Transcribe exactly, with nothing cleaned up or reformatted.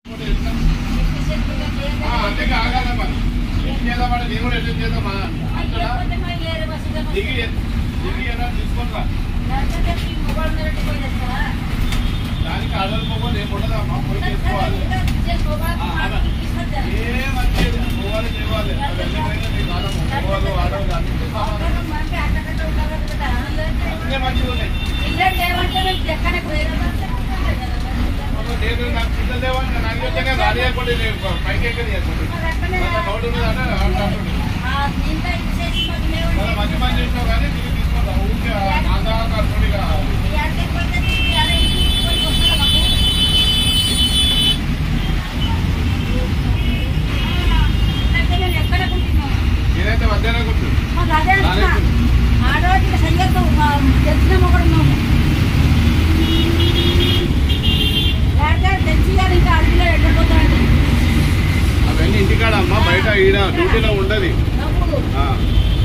అంతే ఆగాల మరి ఏం చేద్దామంటే నేను కూడా ఎట్లా చేద్దామా దిగి దిగి ఎలా తీసుకోరా దానికి అడలు పోవాలి ఏం ఉండదమ్మా పోయి చేసుకోవాలి ఏమంటే పోవాలి చేయాలి పోవాలి ఆడవాలి అన్నీ మంచిగా ఉన్నాయి నేను నాకు పిల్లలు లేవని నాకు వచ్చాక గాడి అయిపోయి పైకి ఎక్కడి గౌడు మంచి మంది చేసినావు కానీ తిరిగి తీసుకుంటాం ఊరికే ఆధారపడిగా నేనైతే మధ్యాహ్నం కూర్చున్నాను ఆడవాళ్ళకి సంగీతం తెలిసిన ఒకడు ఇంకా అడవిలో వెళ్ళిపోతాడు అవన్నీ ఇంటికాడ అమ్మ బయట ఈడ డ్యూటీలో ఉండదు